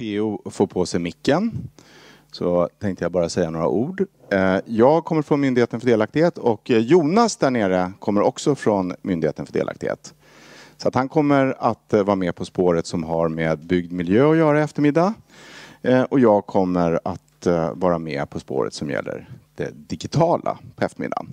PO får på sig micken så tänkte jag bara säga några ord. Jag kommer från Myndigheten för delaktighet och Jonas där nere kommer också från Myndigheten för delaktighet. Så att han kommer att vara med på spåret som har med byggd miljö att göra i eftermiddag. Och jag kommer att vara med på spåret som gäller det digitala på eftermiddagen.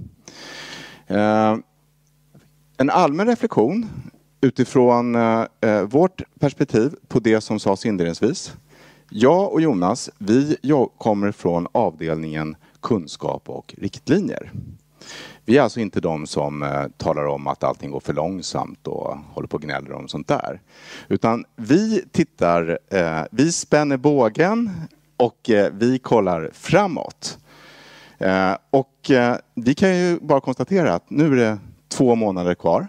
En allmän reflektion utifrån vårt perspektiv på det som sades inledningsvis. Jag och Jonas, vi kommer från avdelningen kunskap och riktlinjer. Vi är alltså inte de som talar om att allting går för långsamt och håller på och gnäller om sånt där. Utan vi tittar, vi spänner bågen och vi kollar framåt. Och vi kan ju bara konstatera att nu är det 2 månader kvar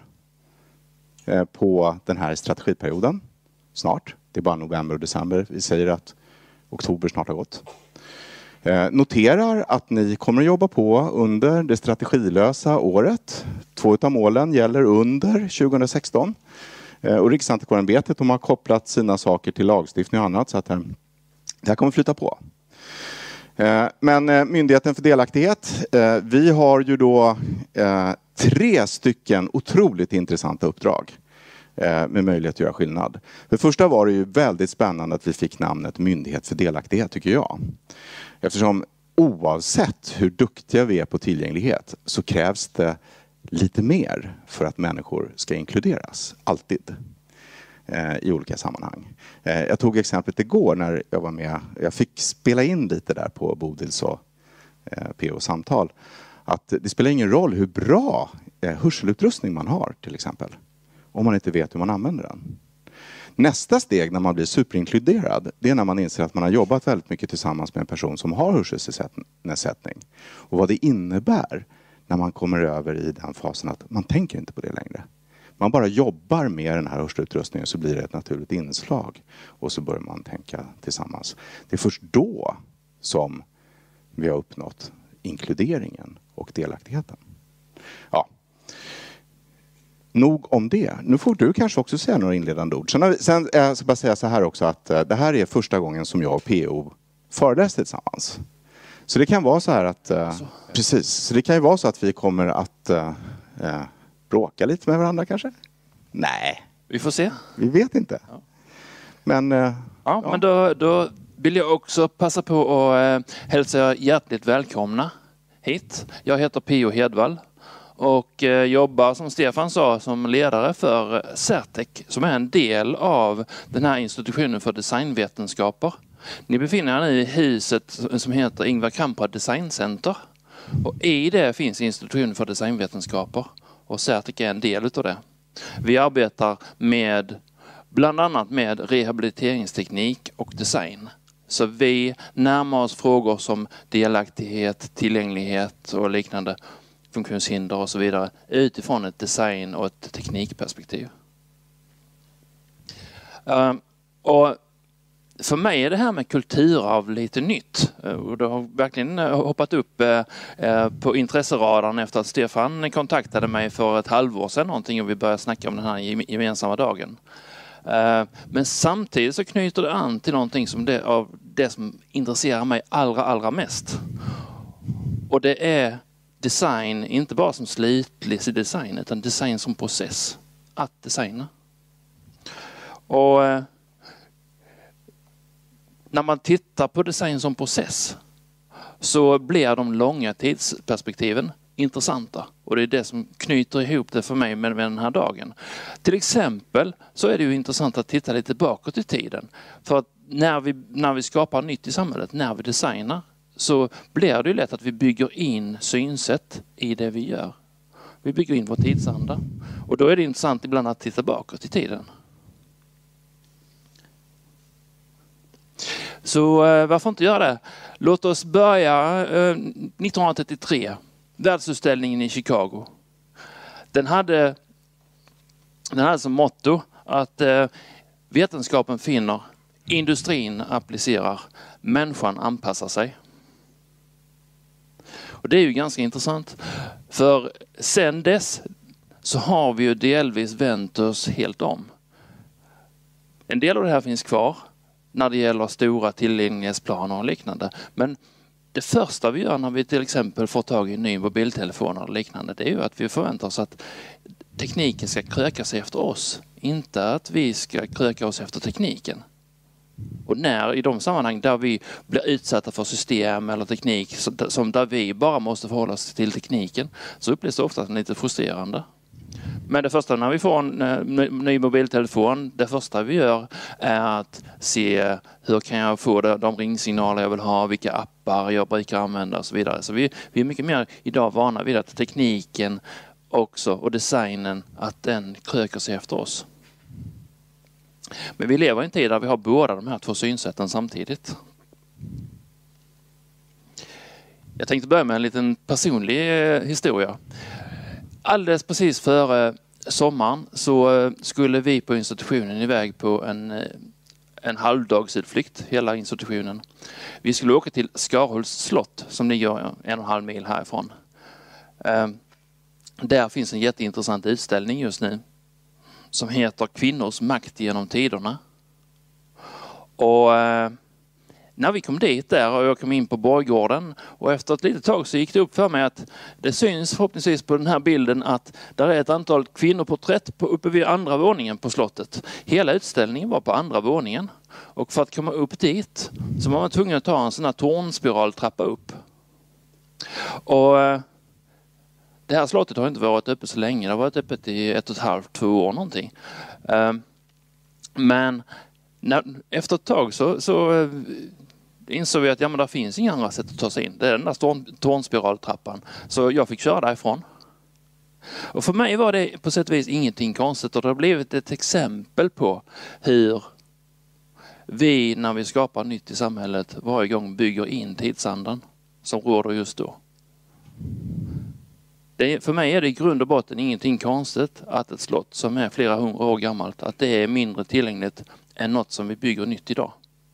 på den här strategiperioden. Snart. Det är bara november och december. Vi säger att oktober snart har gått. Noterar att ni kommer att jobba på under det strategilösa året. 2 av målen gäller under 2016. Och Riksantikvarieämbetet, de har kopplat sina saker till lagstiftning och annat så att det här kommer flytta på. Men Myndigheten för delaktighet, vi har ju då 3 stycken otroligt intressanta uppdrag med möjlighet att göra skillnad. För första var det ju väldigt spännande att vi fick namnet Myndighet för delaktighet tycker jag. Eftersom oavsett hur duktiga vi är på tillgänglighet så krävs det lite mer för att människor ska inkluderas. Alltid. I olika sammanhang. Jag tog exemplet igår när jag var med. Jag fick spela in lite där på Bodils och PO-samtal. Att det spelar ingen roll hur bra hörselutrustning man har till exempel. Om man inte vet hur man använder den. Nästa steg när man blir superinkluderad, det är när man inser att man har jobbat väldigt mycket tillsammans med en person som har hörselnedsättning. Och vad det innebär när man kommer över i den fasen att man tänker inte på det längre. Man bara jobbar med den här hörselutrustningen så blir det ett naturligt inslag. Och så börjar man tänka tillsammans. Det är först då som vi har uppnått inkluderingen och delaktigheten. Ja. Nog om det. Nu får du kanske också säga några inledande ord. Sen ska jag bara säga så här också att det här är första gången som jag och PO föreläser tillsammans. Så det kan vara så här att precis. Så det kan ju vara så att vi kommer att bråka lite med varandra kanske? Nej. Vi får se. Vi vet inte. Ja. Men men då vill jag också passa på att hälsa hjärtligt välkomna hit. Jag heter P.O. Hedvall och jobbar som Stefan sa som ledare för Certec som är en del av den här institutionen för designvetenskaper. Ni befinner er i huset som heter Ingvar Kamprad Designcenter och i det finns institutionen för designvetenskaper och Certec är en del utav det. Vi arbetar med bland annat med rehabiliteringsteknik och design. Så vi närmar oss frågor som delaktighet, tillgänglighet och liknande funktionshinder och så vidare utifrån ett design- och ett teknikperspektiv. Och för mig är det här med kulturarv lite nytt. Och det har verkligen hoppat upp på intresseradarn efter att Stefan kontaktade mig för ett halvår sedan någonting och vi började snacka om den här gemensamma dagen. Men samtidigt så knyter det an till någonting som det som intresserar mig allra mest. Och det är design, inte bara som slutlig design utan design som process. Att designa. Och när man tittar på design som process så blir de långa tidsperspektiven intressanta. Och det är det som knyter ihop det för mig med den här dagen. Till exempel så är det ju intressant att titta lite bakåt i tiden. För att när vi skapar nytt i samhället, när vi designar, så blir det ju lätt att vi bygger in synsätt i det vi gör. Vi bygger in vår tidsanda. Och då är det intressant ibland att titta bakåt i tiden. Så varför inte göra det? Låt oss börja 1933. Världsutställningen i Chicago. Den hade som motto att vetenskapen finner, industrin applicerar, människan anpassar sig. Och det är ju ganska intressant. För sen dess så har vi ju delvis vänt oss helt om. En del av det här finns kvar. när det gäller stora tillgänglighetsplaner och liknande. Men det första vi gör när vi till exempel får tag i en ny mobiltelefon och liknande, det är ju att vi förväntar oss att tekniken ska kröka sig efter oss. Inte att vi ska kröka oss efter tekniken. Och när i de sammanhang där vi blir utsatta för system eller teknik som där vi bara måste förhålla oss till tekniken, så upplevs det ofta lite frustrerande. Men det första när vi får en ny mobiltelefon, det första vi gör är att se hur kan jag få de ringsignaler jag vill ha, vilka appar jag brukar använda och så vidare. Så vi är mycket mer idag vana vid att tekniken också och designen, att den kröker sig efter oss. Men vi lever i en tid där vi har båda de här två synsätten samtidigt. Jag tänkte börja med en liten personlig historia. Alldeles precis före sommaren så skulle vi på institutionen iväg på en halvdagsutflykt, hela institutionen. Vi skulle åka till Skarhults slott som ligger 1,5 mil härifrån. Där finns en jätteintressant utställning just nu som heter Kvinnors makt genom tiderna. Och när vi kom dit där och jag kom in på borggården och efter ett litet tag så gick det upp för mig att det syns förhoppningsvis på den här bilden att där är ett antal kvinnoporträtt uppe vid andra våningen på slottet. Hela utställningen var på andra våningen och för att komma upp dit så var man tvungen att ta en sån här tornspiraltrappa upp. Och det här slottet har inte varit öppet så länge. Det har varit öppet i 1,5-2 år någonting. Men efter ett tag så insåg vi att men där finns inga andra sätt att ta sig in. Det är den där tornspiraltrappan. Så jag fick köra därifrån. Och för mig var det på sätt och vis ingenting konstigt. Och det har blivit ett exempel på hur vi när vi skapar nytt i samhället varje gång bygger in tidsandan som råder just då. För mig är det i grund och botten ingenting konstigt att ett slott som är flera 100 år gammalt, att det är mindre tillgängligt än något som vi bygger nytt idag.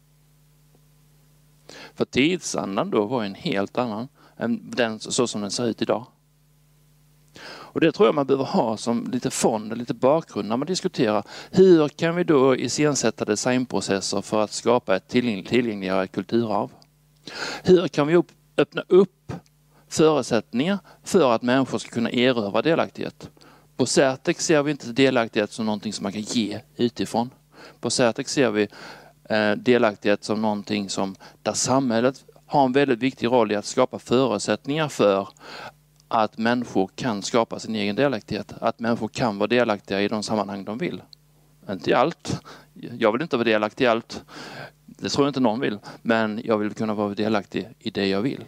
För tidsandan då var en helt annan än den så som den ser ut idag. Och det tror jag man behöver ha som lite fond, lite bakgrund när man diskuterar hur kan vi då iscensätta designprocesser för att skapa ett tillgängligare kulturarv. Hur kan vi öppna upp förutsättningar för att människor ska kunna erövra delaktighet. På Certex ser vi inte delaktighet som någonting som man kan ge utifrån. På Certex ser vi delaktighet som någonting som där samhället har en väldigt viktig roll i att skapa förutsättningar för att människor kan skapa sin egen delaktighet. Att människor kan vara delaktiga i de sammanhang de vill. Inte i allt. Jag vill inte vara delaktig i allt. Det tror jag inte någon vill. Men jag vill kunna vara delaktig i det jag vill.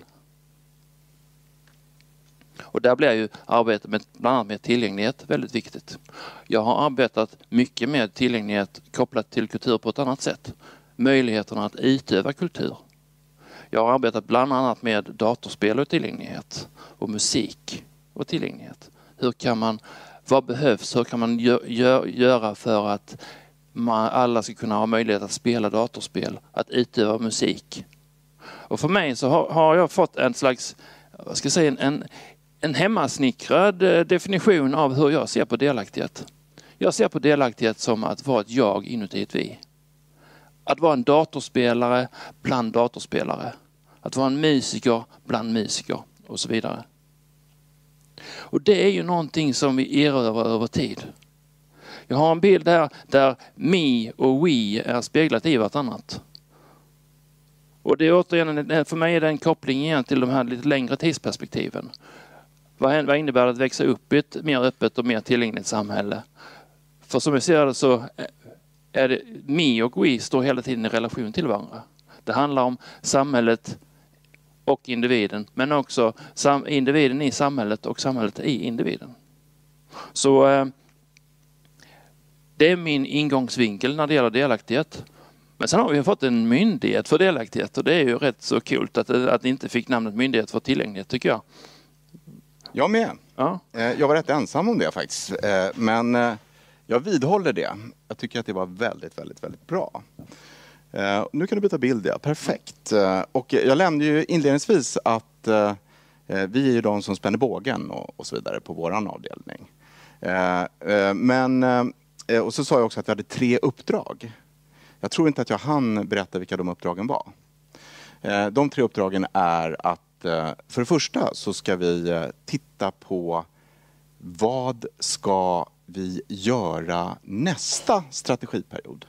Och där blir ju arbetet med bland annat med tillgänglighet väldigt viktigt. Jag har arbetat mycket med tillgänglighet kopplat till kultur på ett annat sätt. Möjligheterna att utöva kultur. Jag har arbetat bland annat med datorspel och tillgänglighet och musik och tillgänglighet. Vad behövs? Hur kan man göra för att alla ska kunna ha möjlighet att spela datorspel, att utöva musik? Och för mig så har jag fått en slags, vad ska jag säga, en hemmasnickrad definition av hur jag ser på delaktighet. Jag ser på delaktighet som att vara ett jag inuti ett vi. Att vara en datorspelare bland datorspelare. Att vara en musiker bland musiker och så vidare. Och det är ju någonting som vi erövrar över tid. Jag har en bild här där me och we är speglat i vartannat. Och det är återigen, för mig är det en koppling igen till de här lite längre tidsperspektiven. Vad innebär det att växa upp i ett mer öppet och mer tillgängligt samhälle? För som jag ser det så är det me och we står hela tiden i relation till varandra. Det handlar om samhället och individen, men också individen i samhället och samhället i individen. Så det är min ingångsvinkel när det gäller delaktighet. Men sen har vi fått en myndighet för delaktighet och det är ju rätt så kul att det inte fick namnet myndighet för tillgänglighet tycker jag. Jag med. Ja. Jag var rätt ensam om det faktiskt. Men jag vidhåller det. Jag tycker att det var väldigt, väldigt, väldigt bra. Nu kan du byta bild, ja. Perfekt. Och jag nämnde ju inledningsvis att vi är ju de som spänner bågen och så vidare på våran avdelning. Och så sa jag också att vi hade 3 uppdrag. Jag tror inte att jag hann berätta vilka de uppdragen var. De 3 uppdragen är att för det första så ska vi titta på vad ska vi göra nästa strategiperiod.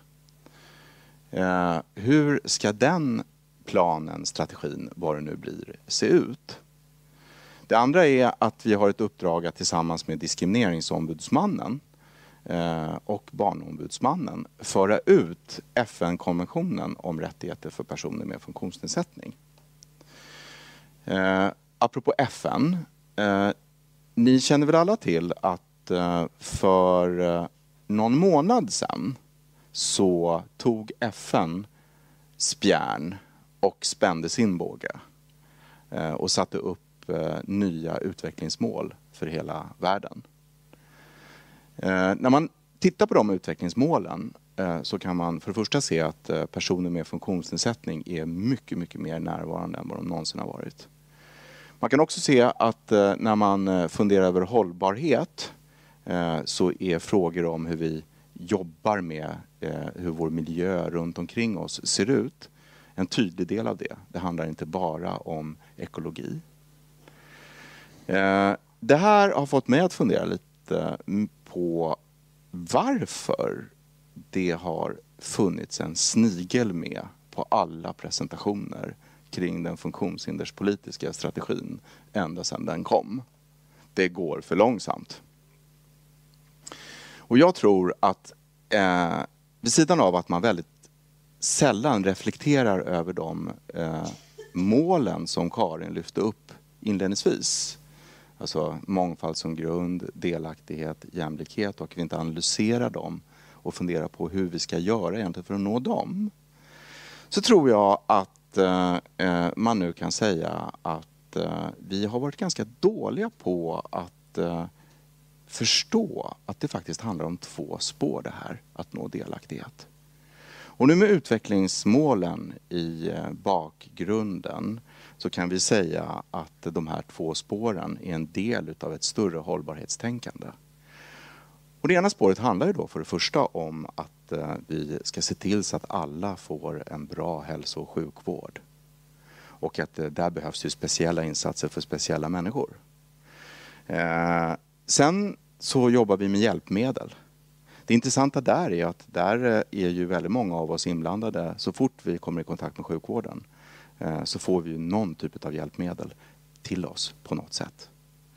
Hur ska den planen, strategin, vad det nu blir, se ut? Det andra är att vi har ett uppdrag att tillsammans med diskrimineringsombudsmannen och barnombudsmannen föra ut FN-konventionen om rättigheter för personer med funktionsnedsättning. Apropå FN, ni känner väl alla till att för någon månad sedan så tog FN spjärn och spände sin båge och satte upp nya utvecklingsmål för hela världen. När man tittar på de utvecklingsmålen så kan man för det första se att personer med funktionsnedsättning är mycket, mycket mer närvarande än vad de någonsin har varit. Man kan också se att när man funderar över hållbarhet så är frågor om hur vi jobbar med hur vår miljö runt omkring oss ser ut en tydlig del av det. Det handlar inte bara om ekologi. Det här har fått mig att fundera lite på varför det har funnits en snigel med på alla presentationer kring den funktionshinderspolitiska strategin ända sedan den kom. Det går för långsamt. Och jag tror att vid sidan av att man väldigt sällan reflekterar över de målen som Karin lyfte upp inledningsvis, alltså mångfald som grund, delaktighet, jämlikhet, och vi inte analyserar dem och funderar på hur vi ska göra egentligen för att nå dem, så tror jag att man nu kan säga att vi har varit ganska dåliga på att förstå att det faktiskt handlar om 2 spår det här, att nå delaktighet. Och nu med utvecklingsmålen i bakgrunden så kan vi säga att de här 2 spåren är en del av ett större hållbarhetstänkande. Och det ena spåret handlar ju då för det första om att vi ska se till så att alla får en bra hälso- och sjukvård. Och att där behövs ju speciella insatser för speciella människor. Sen så jobbar vi med hjälpmedel. Det intressanta där är att där är ju väldigt många av oss inblandade. Så fort vi kommer i kontakt med sjukvården så får vi ju någon typ av hjälpmedel till oss på något sätt.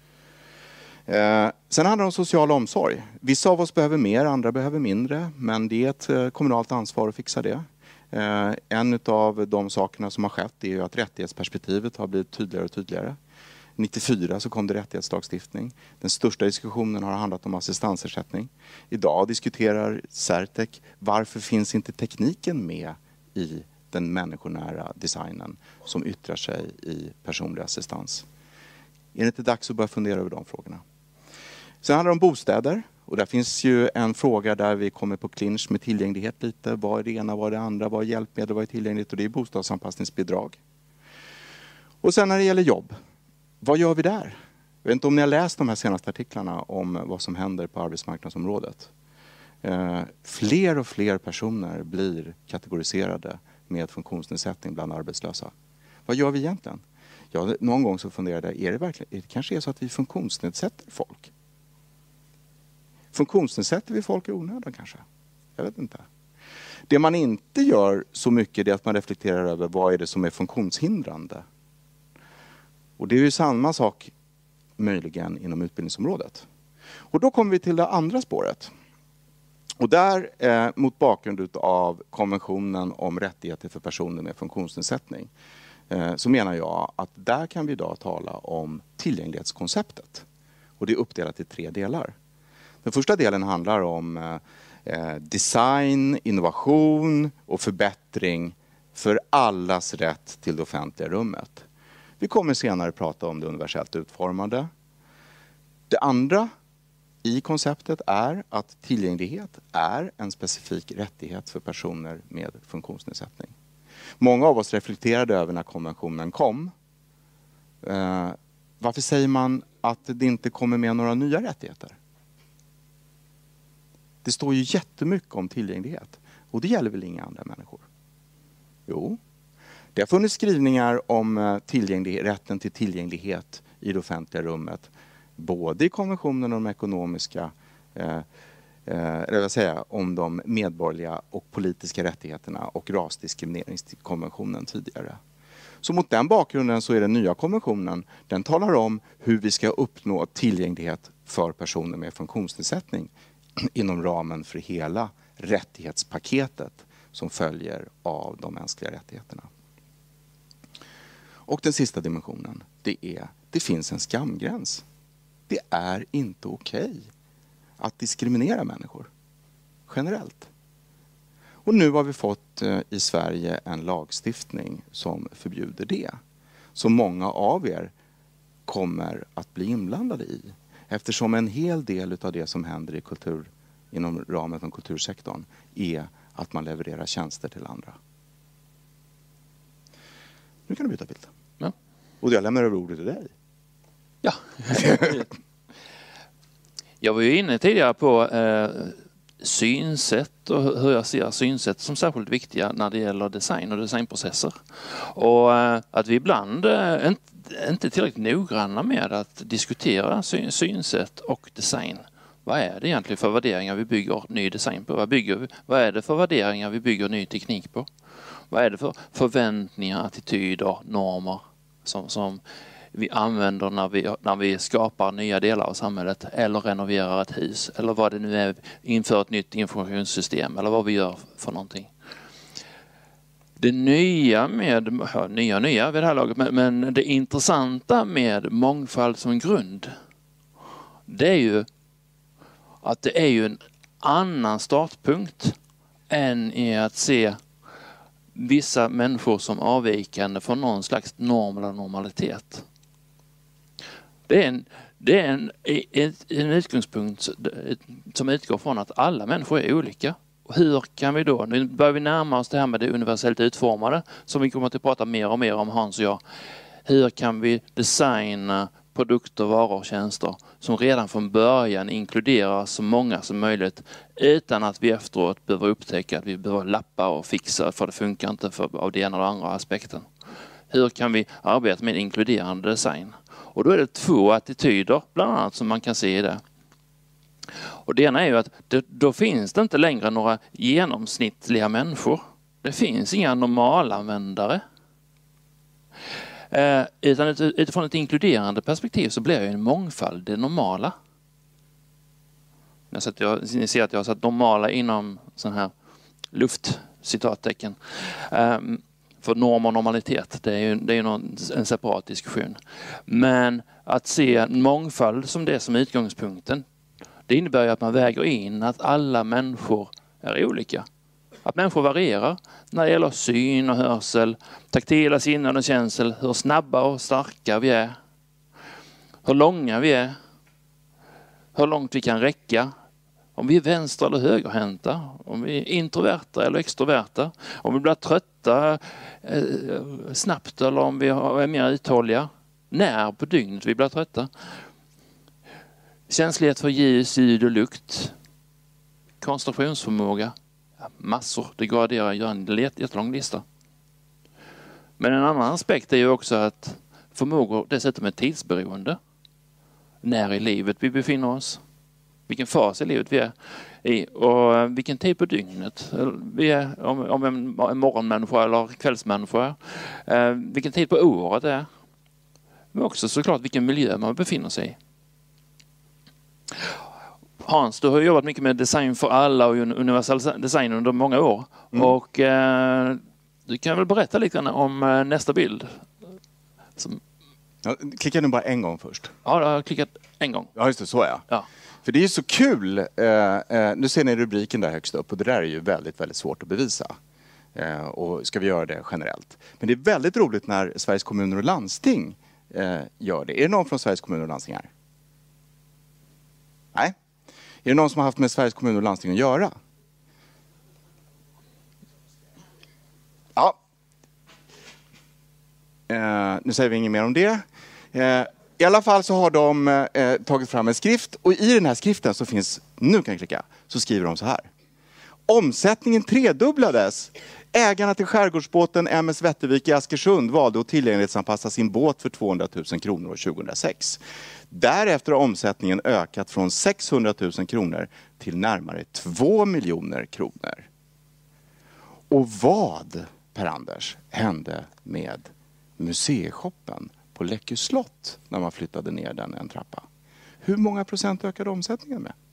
Sen handlar det om social omsorg. Vissa av oss behöver mer, andra behöver mindre. Men det är ett kommunalt ansvar att fixa det. En av de sakerna som har skett är ju att rättighetsperspektivet har blivit tydligare och tydligare. 94 så kom det rättighetslagstiftning. Den största diskussionen har handlat om assistansersättning. Idag diskuterar Certec varför finns inte tekniken med i den människonära designen som yttrar sig i personlig assistans. Är det inte dags att börja fundera över de frågorna? Sen handlar det om bostäder. Och där finns ju en fråga där vi kommer på clinch med tillgänglighet lite. Vad är det ena, vad är det andra, vad är hjälpmedel, vad är tillgängligt? Och det är bostadsanpassningsbidrag. Och sen när det gäller jobb. Vad gör vi där? Jag vet inte om ni har läst de här senaste artiklarna om vad som händer på arbetsmarknadsområdet. Fler och fler personer blir kategoriserade med funktionsnedsättning bland arbetslösa. Vad gör vi egentligen? Någon gång så funderade jag, det kanske är så att vi funktionsnedsätter folk? Funktionsnedsätter vi folk i onödan kanske? Jag vet inte. Det man inte gör så mycket är att man reflekterar över vad är det som är funktionshindrande. Och det är ju samma sak möjligen inom utbildningsområdet. Och då kommer vi till det andra spåret. Och där mot bakgrund av konventionen om rättigheter för personer med funktionsnedsättning så menar jag att där kan vi idag tala om tillgänglighetskonceptet. Och det är uppdelat i 3 delar. Den första delen handlar om design, innovation och förbättring för allas rätt till det offentliga rummet. Vi kommer senare prata om det universellt utformade. Det andra i konceptet är att tillgänglighet är en specifik rättighet för personer med funktionsnedsättning. Många av oss reflekterade över när konventionen kom. Varför säger man att det inte kommer med några nya rättigheter? Det står ju jättemycket om tillgänglighet. Och det gäller väl inga andra människor? Jo, det har funnits skrivningar om rätten till tillgänglighet i det offentliga rummet. Både i konventionen om ekonomiska, om de medborgerliga och politiska rättigheterna och rasdiskrimineringskonventionen tidigare. Så mot den bakgrunden så är den nya konventionen, den talar om hur vi ska uppnå tillgänglighet för personer med funktionsnedsättning inom ramen för hela rättighetspaketet som följer av de mänskliga rättigheterna. Och den sista dimensionen, det finns en skamgräns. Det är inte okej att diskriminera människor generellt. Och nu har vi fått i Sverige en lagstiftning som förbjuder det. Som många av er kommer att bli inblandade i. Eftersom en hel del av det som händer inom ramen för kultursektorn är att man levererar tjänster till andra. Nu kan du byta bild. Ja. Och jag lämnar över ordet till dig. Ja. Jag var ju inne tidigare på synsätt och hur jag ser synsätt som särskilt viktiga när det gäller design och designprocesser. Och att vi ibland inte är tillräckligt noggranna med att diskutera synsätt och design. Vad är det egentligen för värderingar vi bygger ny design på? Vad är det för värderingar vi bygger ny teknik på? Vad är det för förväntningar, attityder, normer som vi använder när vi skapar nya delar av samhället eller renoverar ett hus eller vad det nu är, inför ett nytt informationssystem eller vad vi gör för någonting. Det nya vid det här laget, men det intressanta med mångfald som grund, det är ju att det är ju en annan startpunkt än i att se vissa människor som avvikande från någon slags norm eller normalitet. Det är en utgångspunkt som utgår från att alla människor är olika. Och hur kan vi då, nu börjar vi närma oss det här med det universellt utformade som vi kommer att prata mer och mer om, Hans och jag. Hur kan vi designa produkter, varor och tjänster som redan från början inkluderar så många som möjligt utan att vi efteråt behöver upptäcka att vi behöver lappa och fixa för det funkar inte av det ena eller andra aspekten. Hur kan vi arbeta med inkluderande design? Och då är det 2 attityder bland annat som man kan se i det. Och det ena är ju att då finns det inte längre några genomsnittliga människor. Det finns inga normalanvändare. Utan utifrån ett inkluderande perspektiv så blir ju en mångfald det normala. Ni ser att jag har satt normala inom sån här luftcitattecken. För norm och normalitet, det är ju en separat diskussion. Men att se mångfald som det som utgångspunkten, det innebär ju att man väger in att alla människor är olika. Att människor varierar när det gäller syn och hörsel, taktila sinnen och känsel, hur snabba och starka vi är, hur långa vi är, hur långt vi kan räcka, om vi är vänster- eller högerhänta, om vi är introverta eller extroverta, om vi blir trötta snabbt eller om vi är mer uthålliga, när på dygnet vi blir trötta. Känslighet för ljus, ljud och lukt, koncentrationsförmåga, massor. Det går att göra en jättelång lista. Men en annan aspekt är ju också att förmågor dessutom är tidsberoende. När i livet vi befinner oss. Vilken fas i livet vi är i och vilken tid på dygnet vi är, om en morgonmänniska eller kvällsmänniska är. Vilken tid på året det är. Men också såklart vilken miljö man befinner sig i. Hans, du har jobbat mycket med design för alla och universal design under många år. Och du kan väl berätta lite om nästa bild. Ja, klicka nu bara en gång först. Ja, jag har klickat en gång. Ja, just det, så ja. För det är ju så kul. Nu ser ni rubriken där högst upp och det där är ju väldigt, väldigt svårt att bevisa. Och ska vi göra det generellt. Men det är väldigt roligt när Sveriges kommuner och landsting gör det. Är det någon från Sveriges kommuner och landsting här? Nej. Är det någon som har haft med Sveriges kommuner och landsting att göra? Ja. Nu säger vi inget mer om det. I alla fall så har de tagit fram en skrift och i den här skriften så finns, nu kan jag klicka, så skriver de så här. Omsättningen tredubblades. Ägarna till skärgårdsbåten MS Vättervik i Askersund valde att tillgänglighetsanpassa sin båt för 200 000 kronor år 2006. Därefter har omsättningen ökat från 600 000 kronor till närmare 2 miljoner kronor. Och vad, Per-Anders, hände med museishoppen på Läckö slott när man flyttade ner den en trappa? Hur många procent ökade omsättningen med?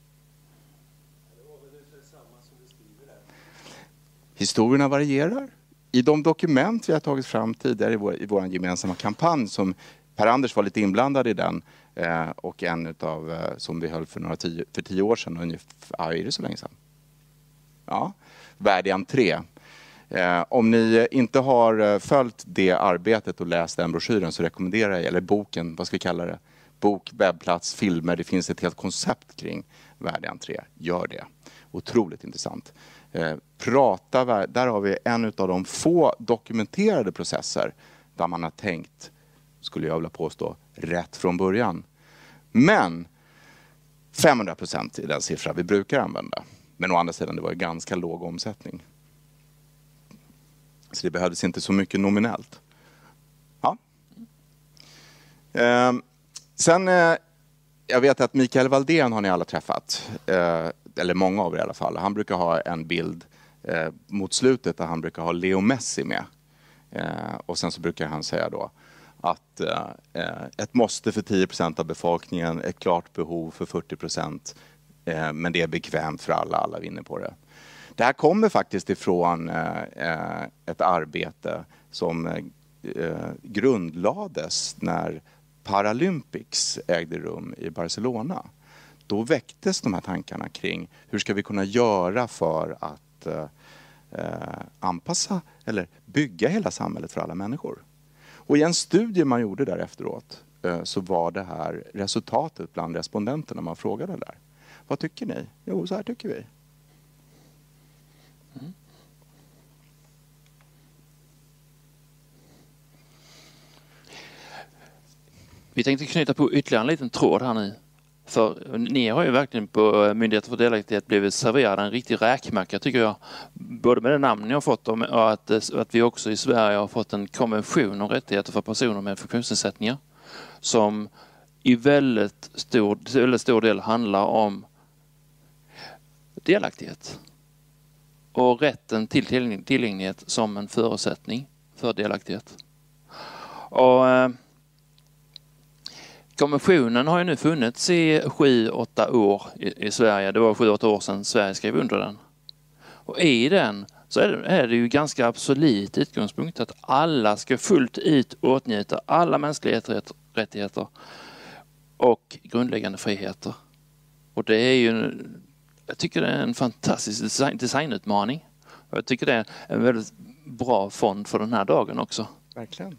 Historierna varierar. I de dokument vi har tagit fram tidigare i vår gemensamma kampanj, som Per-Anders var lite inblandad i den, och en utav som vi höll för 10 år sedan ungefär, är det så länge sedan? Ja, värd entré. Om ni inte har följt det arbetet och läst den broschyren så rekommenderar jag, eller boken, vad ska vi kalla det? Bok, webbplats, filmer, det finns ett helt koncept kring värd entré. Gör det. Otroligt intressant. Där har vi en av de få dokumenterade processer där man har tänkt, skulle jag vilja påstå, rätt från början. Men 500% är den siffra vi brukar använda. Men å andra sidan, det var ju ganska låg omsättning. Så det behövdes inte så mycket nominellt. Ja. Sen, jag vet att Mikael Valdén har ni alla träffat. Eller många av er i alla fall. Han brukar ha en bild mot slutet där han brukar ha Leo Messi med. Och sen så brukar han säga då att ett måste för 10% av befolkningen, ett klart behov för 40%, men det är bekvämt för alla vinner på det. Det här kommer faktiskt ifrån ett arbete som grundlades när Paralympics ägde rum i Barcelona. Då väcktes de här tankarna kring hur ska vi kunna göra för att anpassa eller bygga hela samhället för alla människor. Och i en studie man gjorde där efteråt så var det här resultatet bland respondenterna man frågade där. Vad tycker ni? Jo, så här tycker vi. Mm. Vi tänkte knyta på ytterligare en liten tråd här nu. För ni har ju verkligen på Myndigheten för delaktighet blivit serverad en riktig räkmacka, tycker jag. Både med det namn ni har fått och att vi också i Sverige har fått en konvention om rättigheter för personer med funktionsnedsättningar som i väldigt stor del handlar om delaktighet och rätten till tillgänglighet som en förutsättning för delaktighet. Och konventionen har ju nu funnits i 7-8 år i Sverige. Det var 7-8 år sedan Sverige skrev under den. Och i den så är det ju ganska absolut utgångspunkt att alla ska fullt ut åtnjuta alla mänskliga rättigheter och grundläggande friheter. Och det är ju, jag tycker det är en fantastisk designutmaning. Och jag tycker det är en väldigt bra fond för den här dagen också. Verkligen.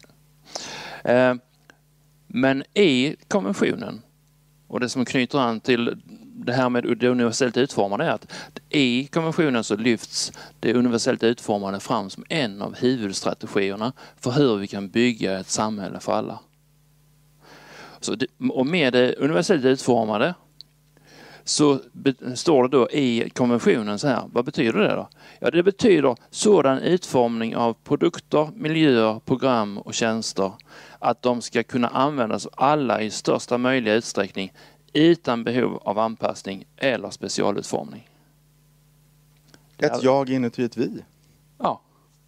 Men i konventionen, och det som knyter an till det här med det universellt utformade, är att i konventionen så lyfts det universellt utformade fram som en av huvudstrategierna för hur vi kan bygga ett samhälle för alla. Och med det universellt utformade så står det då i konventionen så här. Vad betyder det då? Ja, det betyder sådan utformning av produkter, miljöer, program och tjänster att de ska kunna användas av alla i största möjliga utsträckning utan behov av anpassning eller specialutformning. Ett jag inuti ett vi. Ja.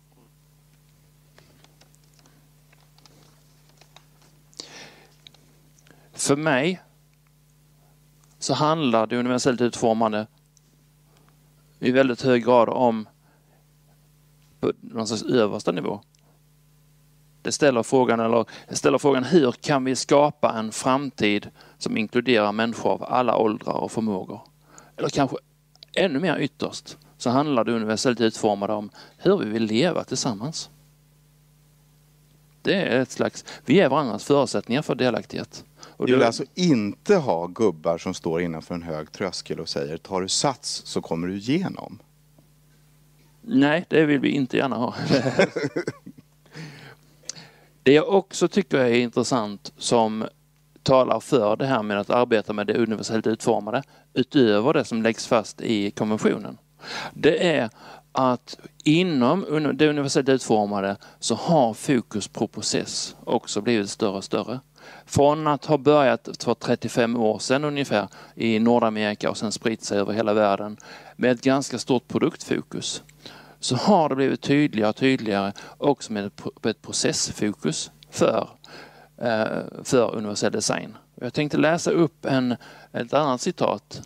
För mig så handlar det universellt utformande i väldigt hög grad om på någon slags översta nivå. Det ställer frågan hur kan vi skapa en framtid som inkluderar människor av alla åldrar och förmågor? Eller kanske ännu mer ytterst så handlar det universellt utformade om hur vi vill leva tillsammans. Det är ett slags, vi är varandras förutsättningar för delaktighet. Och du vill alltså inte ha gubbar som står innanför en hög tröskel och säger tar du sats så kommer du igenom? Nej, det vill vi inte gärna ha. Det jag också tycker är intressant som talar för det här med att arbeta med det universellt utformade utöver det som läggs fast i konventionen. Det är att inom det universellt utformade så har fokus på process också blivit större och större. Från att ha börjat för 35 år sedan ungefär i Nordamerika och sen spritt sig över hela världen med ett ganska stort produktfokus, så har det blivit tydligare och tydligare också med ett processfokus för universell design. Jag tänkte läsa upp ett annat citat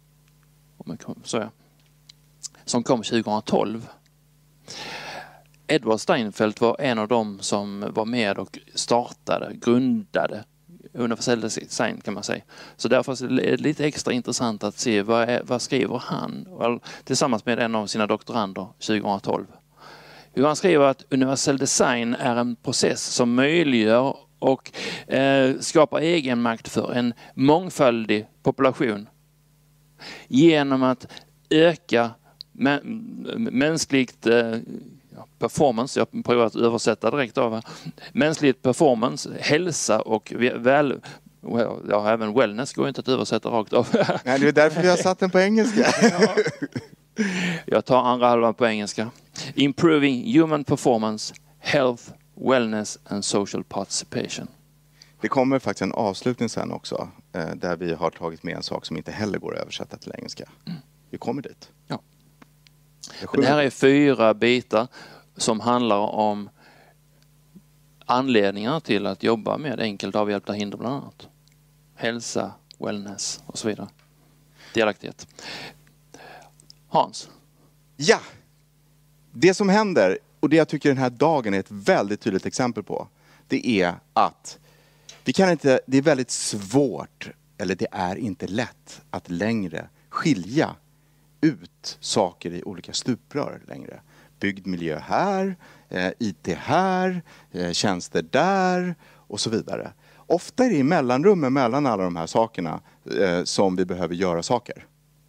som kom 2012. Edward Steinfeld var en av dem som var med och grundade universell design, kan man säga. Så därför är det lite extra intressant att se vad skriver han tillsammans med en av sina doktorander 2012. Hur han skriver att universell design är en process som möjliggör och skapar egenmakt för en mångfaldig population genom att öka mänskligt performance, jag provar att översätta direkt av mänskligt performance, hälsa och även wellness går inte att översätta rakt av. Nej, det är därför vi har satt den på engelska. Ja. Jag tar andra halvan på engelska. Improving human performance, health, wellness and social participation. Det kommer faktiskt en avslutning sen också, där vi har tagit med en sak som inte heller går att översätta till engelska. Vi kommer dit. Ja. Det här är 4 bitar som handlar om anledningar till att jobba med enkelt avhjälpta hinder bland annat. Hälsa, wellness och så vidare. Delaktighet. Hans? Ja! Det som händer, och det jag tycker den här dagen är ett väldigt tydligt exempel på, det är att det är väldigt svårt, eller det är inte lätt att längre skilja ut saker i olika stuprör längre. Byggd miljö här, IT här, tjänster där och så vidare. Ofta är det i mellanrummen mellan alla de här sakerna som vi behöver göra saker.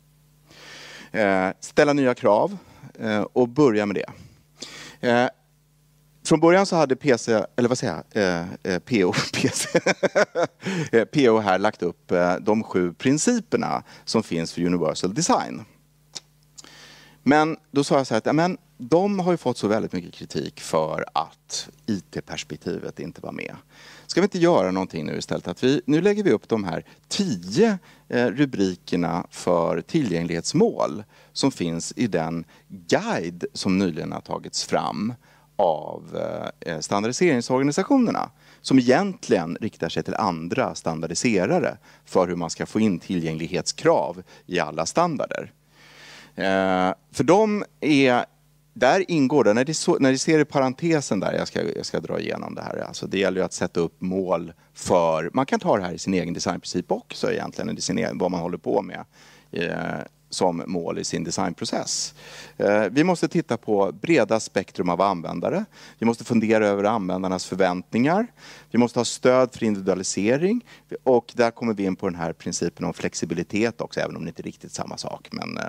Ställa nya krav och börja med det. Från början så hade PO här lagt upp de 7 principerna som finns för universal design. Men då sa jag så här att de har ju fått så väldigt mycket kritik för att IT-perspektivet inte var med. Ska vi inte göra någonting nu istället? Att nu lägger vi upp de här 10 rubrikerna för tillgänglighetsmål som finns i den guide som nyligen har tagits fram av standardiseringsorganisationerna, som egentligen riktar sig till andra standardiserare för hur man ska få in tillgänglighetskrav i alla standarder. För där ingår det, när ni ser i parentesen där, jag ska dra igenom det här. Alltså det gäller ju att sätta upp mål för, man kan ta det här i sin egen designprincip också egentligen, vad man håller på med som mål i sin designprocess. Vi måste titta på breda spektrum av användare. Vi måste fundera över användarnas förväntningar. Vi måste ha stöd för individualisering. Och där kommer vi in på den här principen om flexibilitet också, även om det inte är riktigt samma sak. Men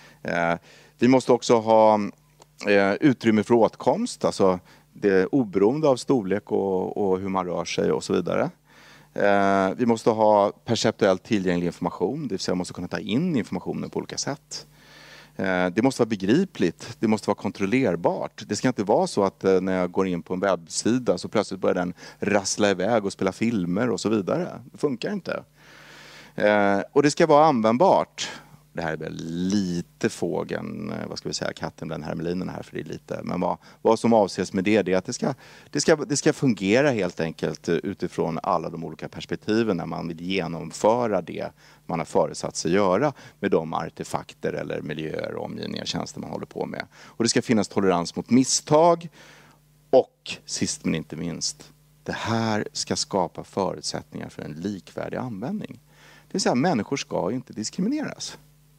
vi måste också ha utrymme för åtkomst, alltså det oberoende av storlek och hur man rör sig och så vidare. Vi måste ha perceptuellt tillgänglig information, det vill säga man måste kunna ta in informationen på olika sätt. Det måste vara begripligt, det måste vara kontrollerbart. Det ska inte vara så att när jag går in på en webbsida så plötsligt börjar den rassla iväg och spela filmer och så vidare. Det funkar inte. Och det ska vara användbart. Det här är väl lite fågeln, katten bland hermelinen här, för det är lite. Men vad som avses med det är att det ska fungera helt enkelt utifrån alla de olika perspektiven när man vill genomföra det man har föresatt sig göra med de artefakter eller miljöer, omgivningar, tjänster man håller på med. Och det ska finnas tolerans mot misstag och sist men inte minst, det här ska skapa förutsättningar för en likvärdig användning. Det vill säga människor ska inte diskrimineras.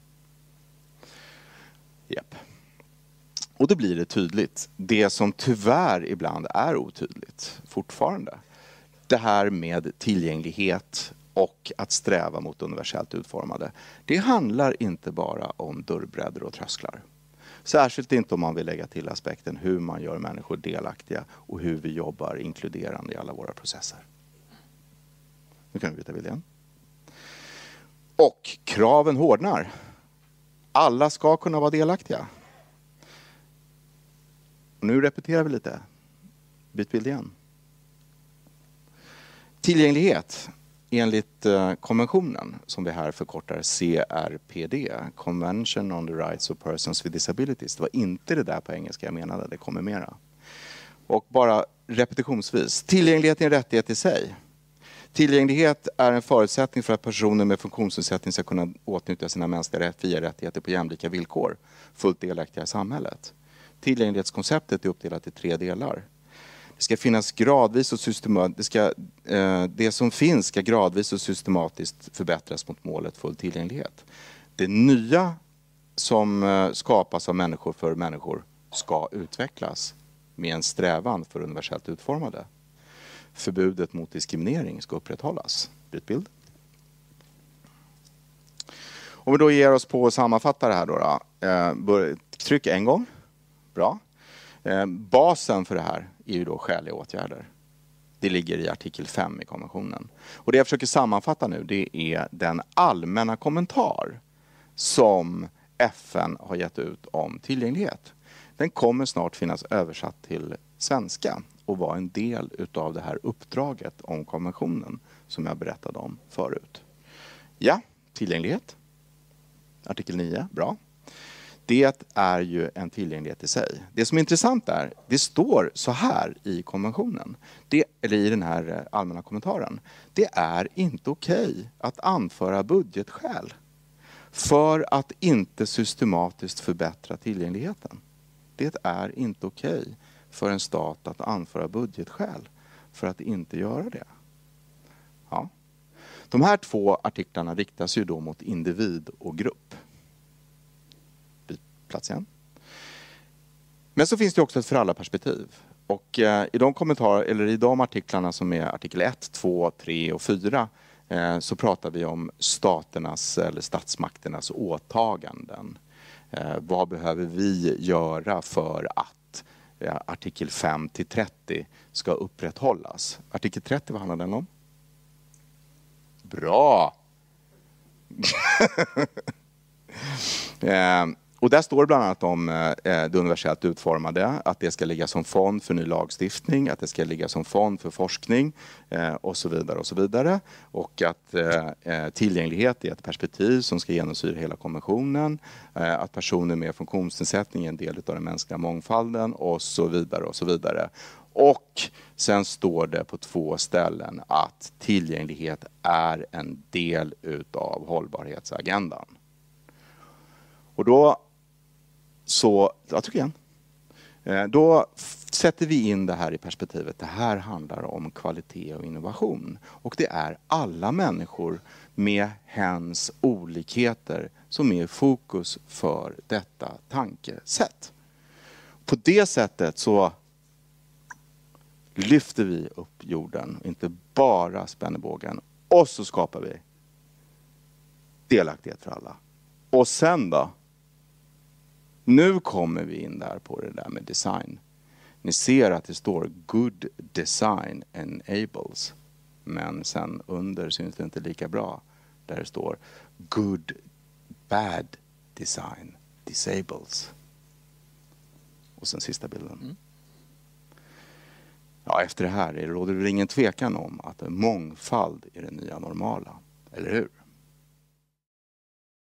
Japp. Och då blir det tydligt. Det som tyvärr ibland är otydligt fortfarande. Det här med tillgänglighet och att sträva mot universellt utformade. Det handlar inte bara om dörrbrädor och trösklar. Särskilt inte om man vill lägga till aspekten hur man gör människor delaktiga och hur vi jobbar inkluderande i alla våra processer. Nu kan vi byta bild igen. Och kraven hårdnar. Alla ska kunna vara delaktiga. Och nu repeterar vi lite. Byt bild igen. Tillgänglighet enligt konventionen, som vi här förkortar CRPD, Convention on the Rights of Persons with Disabilities. Det var inte det där på engelska jag menade, det kommer mera. Och bara repetitionsvis, tillgänglighet är en rättighet i sig. Tillgänglighet är en förutsättning för att personer med funktionsnedsättning ska kunna åtnjuta sina mänskliga fria rättigheter på jämlika villkor, fullt delaktiga i samhället. Tillgänglighetskonceptet är uppdelat i 3 delar. Det ska finnas gradvis och systematiskt, det som finns ska gradvis och systematiskt förbättras mot målet full tillgänglighet. Det nya som skapas av människor för människor ska utvecklas med en strävan för universellt utformade. Förbudet mot diskriminering ska upprätthållas. Byt bild. Om vi då ger oss på att sammanfatta det här då. Tryck en gång. Bra. Basen för det här är ju då skäliga åtgärder. Det ligger i artikel 5 i konventionen. Och det jag försöker sammanfatta nu, det är den allmänna kommentar som FN har gett ut om tillgänglighet. Den kommer snart finnas översatt till svenska och vara en del utav det här uppdraget om konventionen som jag berättade om förut. Ja, tillgänglighet. Artikel 9, bra. Det är ju en tillgänglighet i sig. Det som är intressant är, det står så här i konventionen, eller i den här allmänna kommentaren. Det är inte okej att anföra budgetskäl för att inte systematiskt förbättra tillgängligheten. Det är inte okej för en stat att anföra budgetskäl för att inte göra det. Ja. De här 2 artiklarna riktas ju då mot individ och grupp. Plats igen. Men så finns det också ett för alla perspektiv. Och i de artiklarna som är artikel 1, 2, 3 och 4 så pratar vi om staternas eller statsmakternas åtaganden. Vad behöver vi göra för att artikel 5 till 30 ska upprätthållas? Artikel 30, vad handlar den om? Bra! Och där står det bland annat om det universellt utformade, att det ska ligga som fond för ny lagstiftning, att det ska ligga som fond för forskning och så vidare och så vidare. Och att tillgänglighet är ett perspektiv som ska genomsyra hela konventionen, att personer med funktionsnedsättning är en del av den mänskliga mångfalden och så vidare och så vidare. Och sen står det på 2 ställen att tillgänglighet är en del utav hållbarhetsagendan. Och då då sätter vi in det här i perspektivet. Det här handlar om kvalitet och innovation. Och det är alla människor med hens olikheter som är fokus för detta tankesätt. På det sättet så lyfter vi upp jorden, inte bara spännebågen. Och så skapar vi delaktighet för alla. Och sen då? Nu kommer vi in där på det där med design. Ni ser att det står good design enables. Men sen under syns det inte lika bra. Där det står good bad design disables. Och sen sista bilden. Ja, efter det här råder det ingen tvekan om att mångfald är det nya normala. Eller hur?